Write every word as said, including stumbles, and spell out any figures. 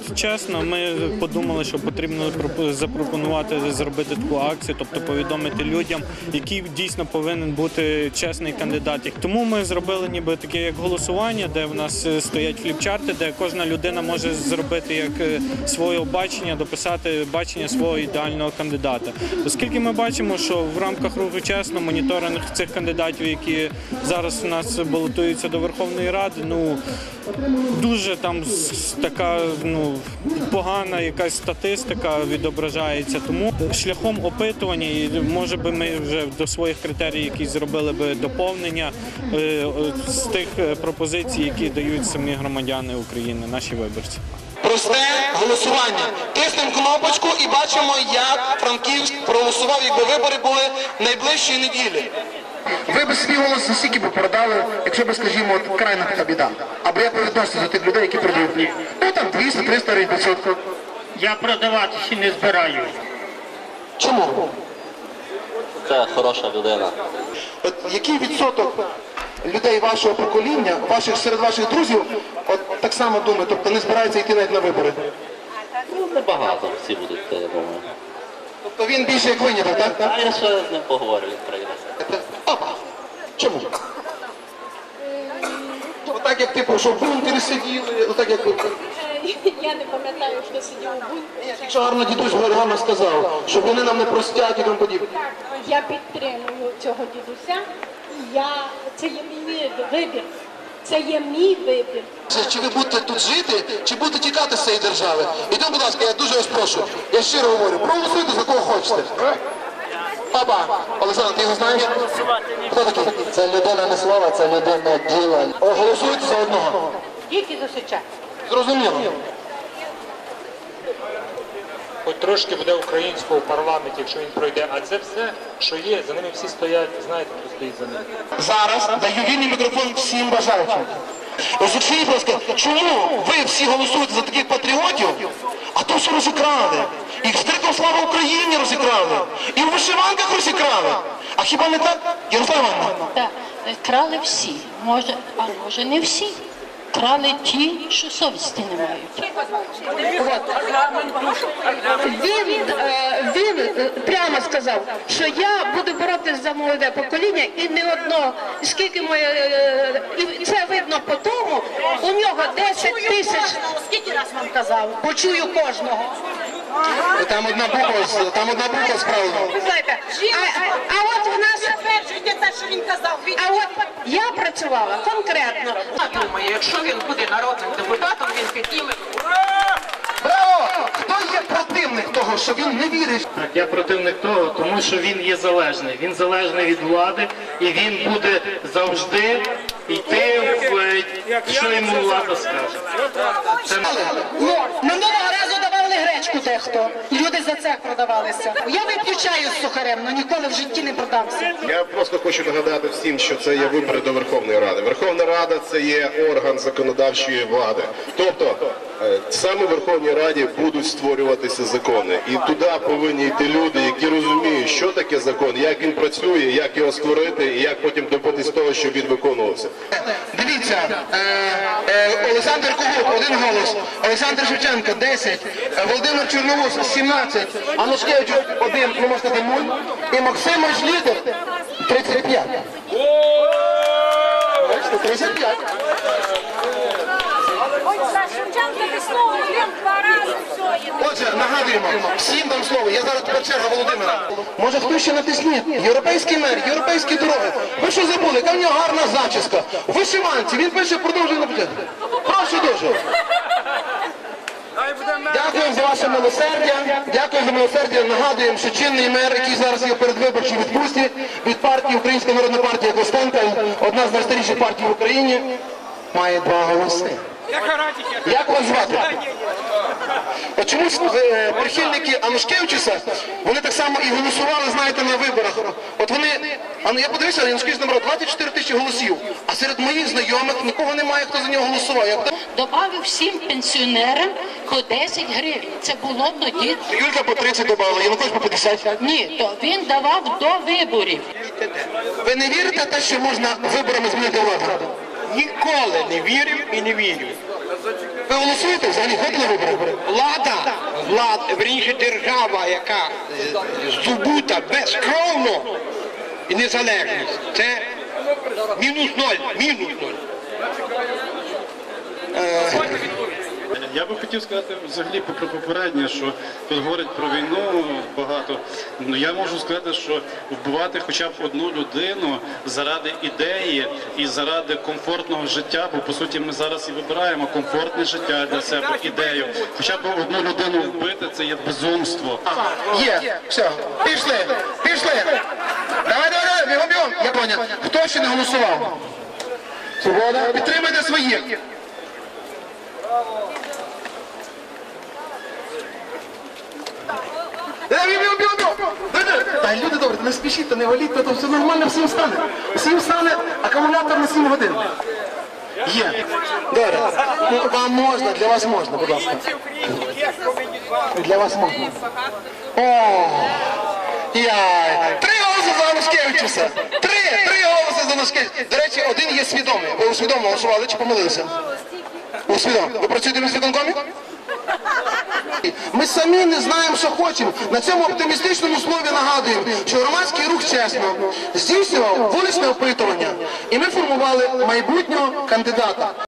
чесно, ми подумали, що потрібно запропонувати зробити таку акцію, тобто повідомити людям, який дійсно повинен бути чесний кандидат. Тому ми зробили ніби таке як голосування, де в нас стоять фліпчарти, де кожна людина може зробити як своє бачення, дописати бачення свого ідеального кандидата. Оскільки ми бачимо, що в рамках руху чесно моніторинг цих кандидатів, які зараз у нас балотуються до Верховної Ради, ну дуже там така ну погана якась статистика відображається. Тому шляхом опитування, і може би ми вже до своїх критерій, які зробили би доповнення з тих пропозицій, які дають самі громадяни України, наші виборці. Просте голосування. Тиснемо кнопочку і бачимо, як Франківськ проголосував, якби вибори були найближчої неділі. Ви б свій голос за скільки б продали, якщо б, скажімо, от, крайна така біда. Або як ви відноситесь до тих людей, які продають? Ну там двісті, триста, п'ятсот. Я продаватися не збираю. Чому? Це хороша людина. От який відсоток людей вашого покоління, ваших, серед ваших друзів, от так само думає, тобто не збирається йти навіть на вибори? Ну, небагато всі будуть йти, я думаю. Тобто він більше як виняток, так? А я ще з ним поговорю, він прийде. Опа! Чому? Отак, як типу, що в бункері сиділи, отак як... Я не пам'ятаю, хто сидів у бункері. Якщо гарно дідусь гарно сказав, що вони нам не простять і тому подібне. Я підтримую цього дідуся. Я... Це є мій вибір. Це є мій вибір. Чи ви будете тут жити, чи будете тікати з цієї держави? Ідемо, будь ласка, я дуже вас прошу. Я щиро говорю, проголосуйте за кого хочете. Папа, Олександр, ти його знаєш? Хто такий? Це людина не слова, це людина діла. Голосуйте за одного. Тільки за Сича. Зрозуміло. Хоч трошки буде українського в парламенті, якщо він пройде, а це все, що є, за ними всі стоять, знаєте, хто стоїть за ними. Зараз даю вільний мікрофон всім бажаючим. Скажіть, будь ласка, чому ви всі голосуєте за таких патріотів, а то все розікрали? І з криком «Слава Україні» розікрали, і в вишиванках розікрали. А хіба не так, Ярослава Івановна? Так, крали всі, може, а може не всі. Крали ті, що совісті не мають. Він, е, він прямо сказав, що я буду боротися за молоде покоління і не одно, скільки моє, е, і це видно по тому, у нього десять тисяч, скільки раз вам казав, почую кожного. Там одна буква, там одна буква справила. Ви знаєте, а, а от в нас, те, що він казав. а от я працювала конкретно. Думаю, якщо він буде народним депутатом, він підніме. Браво! Хто є противник того, що він не вірить? Так, я противник того, тому що він є залежний. Він залежний від влади, і він буде завжди йти в що йому влада скаже. Це не... Ну, минулого разу давали гречку дехто. Люди за це продавалися. Я вип'ю чаю з сухарем, але ніколи в житті не продамся. Я просто хочу нагадати всім, що це є вибори до Верховної Ради. Верховна Рада – це є орган законодавчої влади. Тобто, саме в Верховній Раді будуть створюватися закони. І туди повинні йти люди, які розуміють, що таке закон, як він працює, як його створити і як потім добитись того, щоб він виконувався. Дивіться, е, е, Олександр Когут, один голос, Олександр Шевченко, десять, Володимир Чорновоз, сімнадцять, Анушкевич, один, ну можна сказати, нуль, і Максимович Лідер, тридцять п'ять. Бачите, тридцять п'ять. Отже, нагадуємо, всім дам слово, я зараз тепер черга Володимира. Може хтось ще натисніть? Європейський мер, європейські дороги. Ви що забули? Яка в нього гарна зачіска. У вишиванці, він пише, продовжує на бюджет. Прошу дуже. Дякуємо за ваше милосердя. Дякуємо за милосердя. Нагадуємо, що чинний мер, який зараз є перед виборчій відпустці від партії Українська народна партія Костенка, одна з найстаріших партій в Україні, має два голоси. Як вас звати? От чомусь е, прихильники Анушкевича, вони так само і голосували, знаєте, на виборах. От вони, а ну я подивився, Анушкевич набрав двадцять чотири тисячі голосів, а серед моїх знайомих нікого немає, хто за нього голосував. Як... Добавив всім пенсіонерам по десять гривень. Це було тоді. Юлька по тридцять добавила, Янукович по п'ятдесят. Ні, то він давав до виборів. Ви не вірите в те, що можна виборами змінити владу? ніколи не вірив і не вірю. Ви голосуєте? Взагалі ходили вибори? Влада, влада, верніше держава, яка здобута безкровно і незалежність, це мінус ноль, мінус ноль. Я би хотів сказати взагалі про попереднє, що тут говорять про війну багато. Ну я можу сказати, що вбивати хоча б одну людину заради ідеї і заради комфортного життя, бо по суті ми зараз і вибираємо комфортне життя для себе, ідею. Хоча б одну людину вбити – це є безумство. Є, все, пішли, пішли. Давай, давай, давай, бігом, бігом. Я поняв. Хто ще не голосував? Свобода, підтримайте своїх. Та люди добре, не спішіть, не валіть, то все нормально, всім стане. Всім стане акумулятор на сім годин. Є. Добре. Ну, вам можна, для вас можна, будь ласка. Для вас можна. О, яй. Три голоси за Анушкевичуса. Три, три голоси за Анушкевичуса. До речі, один є свідомий. Ви усвідомо голосували чи помилилися? Усвідомо. Ви працюєте в міськвиконкомі? Ми самі не знаємо, що хочемо. На цьому оптимістичному слові нагадуємо, що громадський рух чесно здійснював вуличне опитування. І ми формували майбутнього кандидата.